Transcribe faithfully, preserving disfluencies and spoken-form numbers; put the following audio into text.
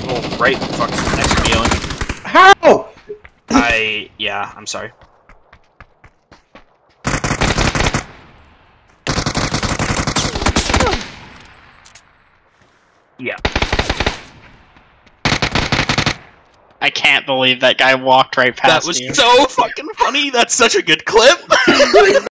people right fucking next to me, Owen. How? I... yeah, I'm sorry. Yeah. I can't believe that guy walked right past That was you. so fucking funny. That's such a good clip.